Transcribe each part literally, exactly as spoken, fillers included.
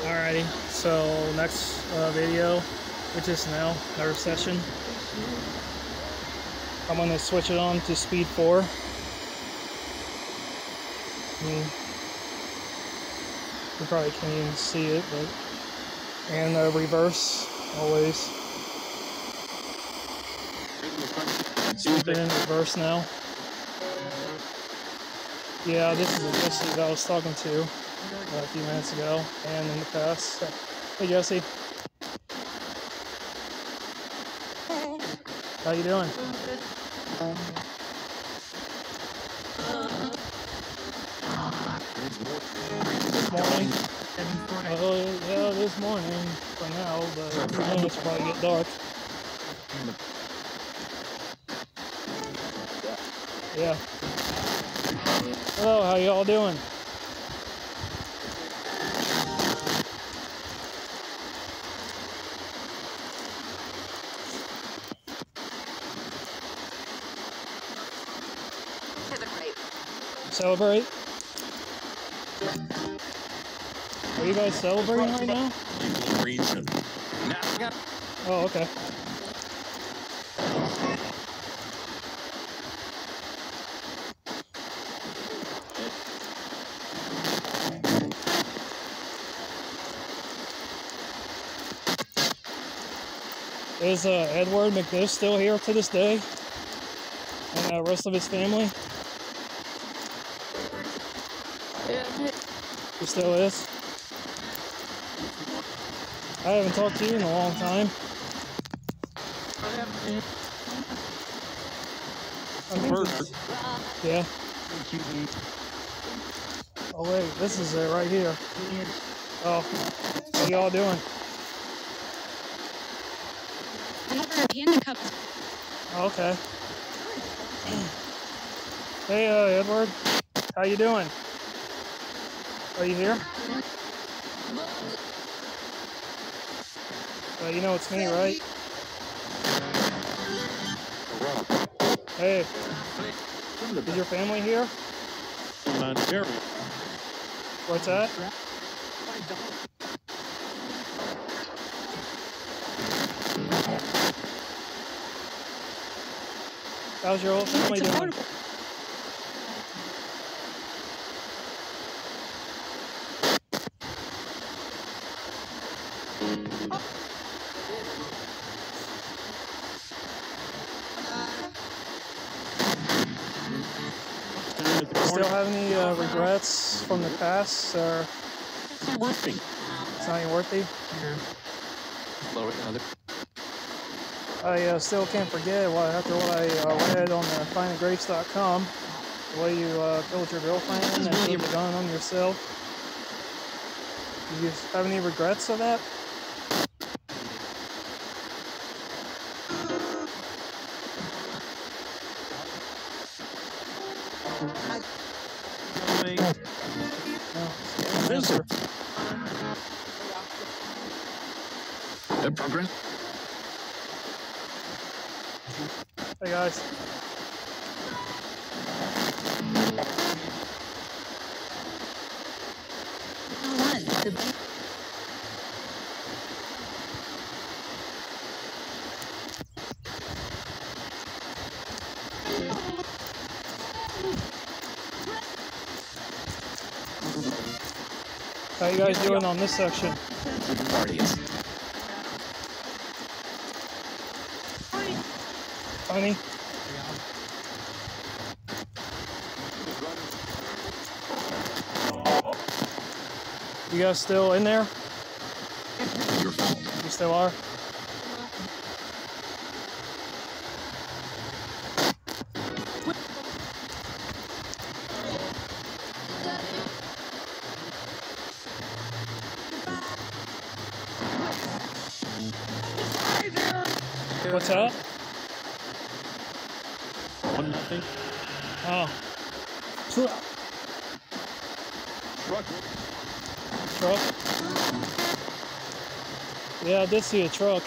Alrighty, so next uh, video, which is now our session, I'm going to switch it on to speed four. Mm. You probably can't even see it, but and uh, reverse always. Speed in reverse now. Yeah, this is the Jesse that I was talking to uh, a few minutes ago and in the past. Hey Jesse, how you doing? This morning. Oh yeah, this morning for now, but in a few minutes probably get dark. Yeah. Hello, how y'all doing? Celebrate? Are you guys celebrating right now? Oh, okay. Is uh, Edward McNish still here to this day? And the rest of his family? He still is? I haven't talked to you in a long time. I think it's, yeah. Oh wait, this is it right here. Oh, how y'all doing? Panda cups. Oh, okay. Hey, uh, Edward, how you doing? Are you here? Uh, you know it's me, right? Hey, is your family here? What's that? How's your whole family doing? Still have any uh, regrets from the past, or It's not worthy. it's not even worthy? Lower another. I uh, still can't forget what after what I uh, read on the find a grapes dot com, the way you uh, killed your girlfriend and put the gun on yourself. Do you have any regrets of that? No. Answer. That progress? Hey guys. How you guys doing on this section? Honey? You guys still in there? You still are? What's that? One nothing. Oh. Truck. Truck. Truck? Yeah, I did see a truck.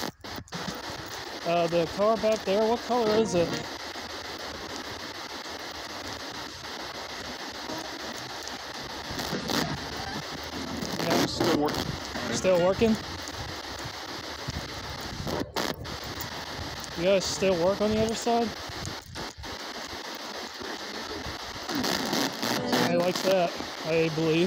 Uh, the car back there, what color is it? working. Still working? You guys still work on the other side? I like that, I believe.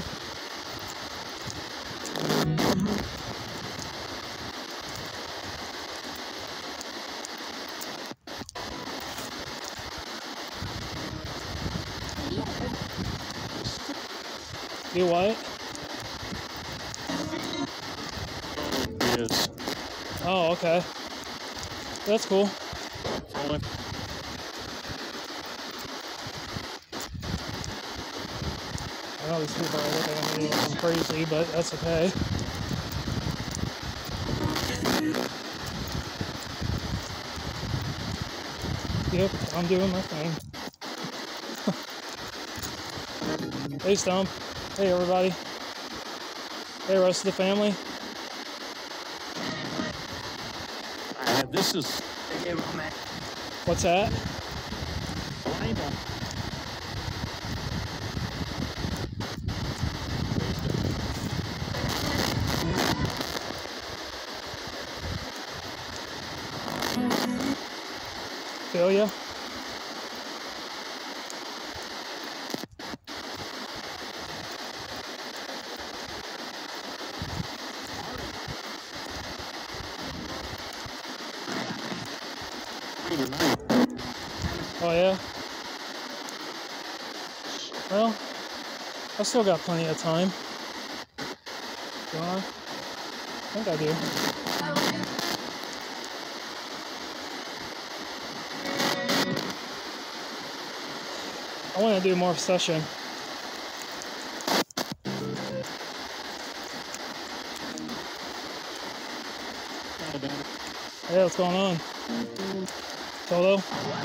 You what? Yes. Oh, okay. That's cool. Rolling. I know these people are looking at me like I'm crazy, but that's okay. Yep, I'm doing my thing. Hey, Stump. Hey, everybody. Hey, rest of the family. Uh, this is. What's that? Feel ya? Oh yeah? Well, I still got plenty of time. Do I? I think I do. I want to do more session. Hey, what's going on? Solo?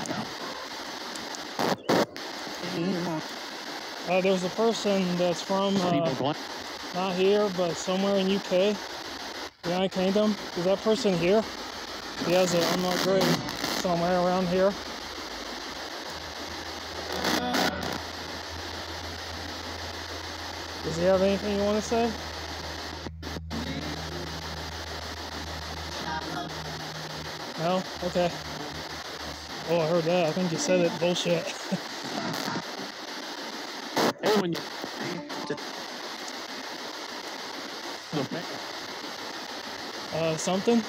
Uh, there's a person that's from, uh, not here, but somewhere in U K, United Kingdom. Is that person here? He has an unlocked grade somewhere around here. Does he have anything you want to say? No? Okay. Oh, I heard that. I think you said it. Bullshit. Hey, when you. Uh, something?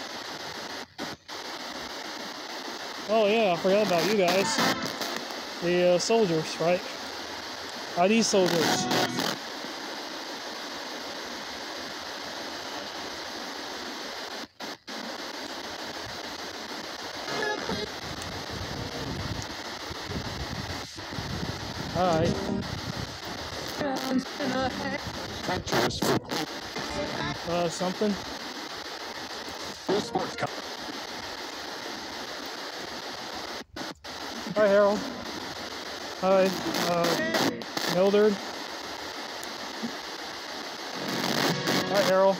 Oh yeah, I forgot about you guys. The uh, soldiers, right? I D soldiers. Alright. Uh, something? Hi, Harold. Hi, uh, Mildred. Hi, Harold.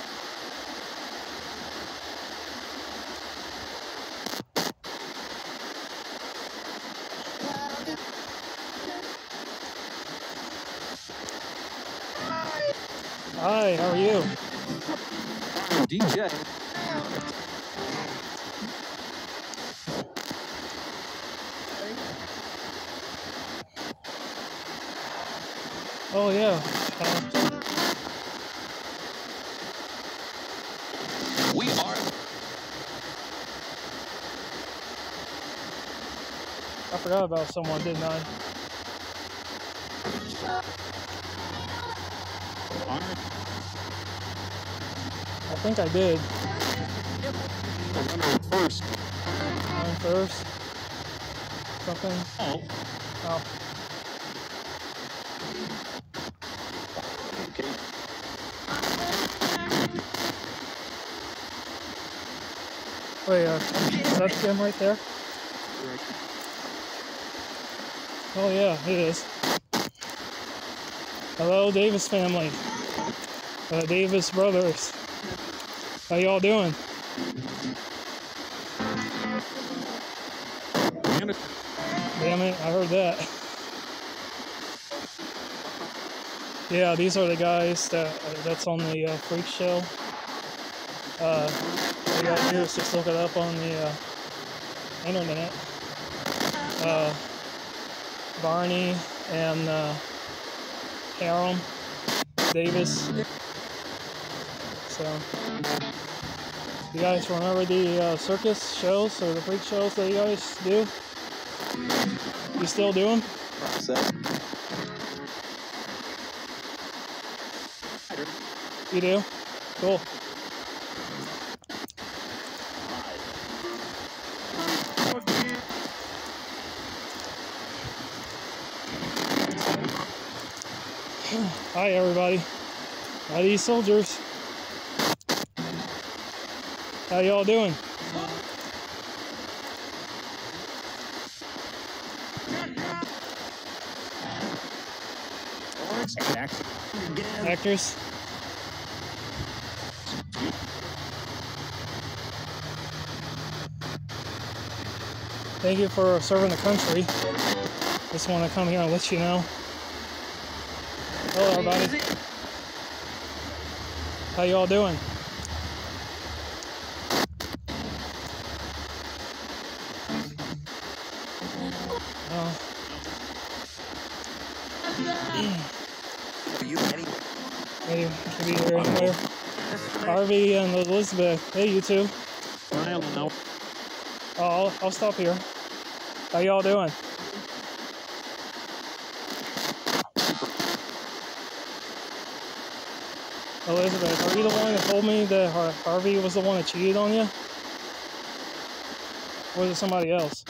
Hi, how are you? D J. Oh yeah. Uh, We are. I forgot about someone, didn't I? I think I did. First. I'm first. Something. Oh. Oh. Okay. Wait, uh, is that Jim right there? Oh yeah, it is. Hello, Davis family. Uh, Davis brothers. How y'all doing? Damn it, I heard that. Yeah, these are the guys that that's on the uh, freak show. Uh, all you gotta do is just look it up on the uh, internet. Uh, Barney and uh, Harum Davis. So, you guys remember the uh, circus shows or the freak shows that you guys do? You still do them? You do? Cool. Hi everybody. Hi these soldiers. How y'all doing? Actors. Thank you for serving the country. Just want to come here and let you know. Hello everybody. How y'all doing? Uh, Hey, can be here anywhere. Harvey and Elizabeth. Hey, you two. I don't know. Oh, I'll, I'll stop here. How y'all doing? Elizabeth, are you the one that told me that Har Harvey was the one that cheated on you? Or was it somebody else?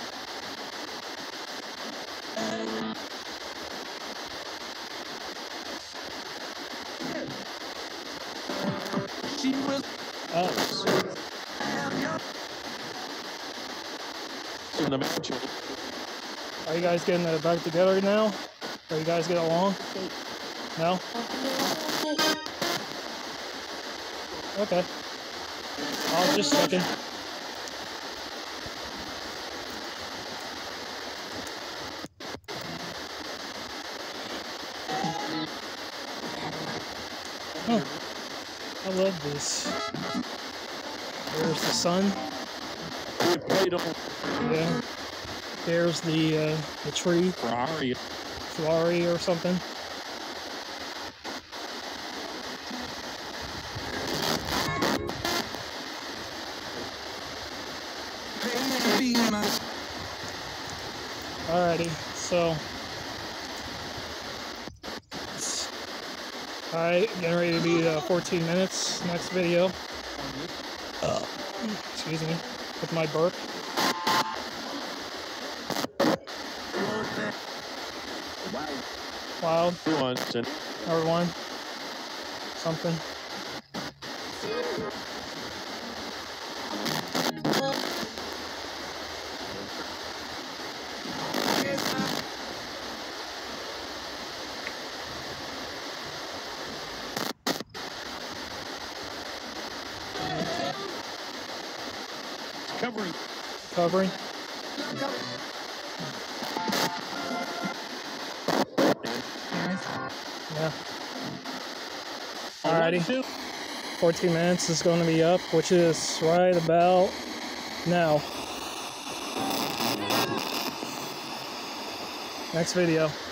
She was Oh. in the match. Are you guys getting uh, back together now? Are you guys getting along? No? Okay. I was just checking. Huh. I love this. There's the sun. We played on Yeah. There's the uh, the tree. Ferrari. Ferrari or something. Alrighty, so alright, getting ready to be uh, fourteen minutes next video. Uh, excuse me, with my burp. Wild, Everyone. number one, something. Covering. Covering. Yeah. Alrighty. fourteen minutes is going to be up, which is right about now. Next video.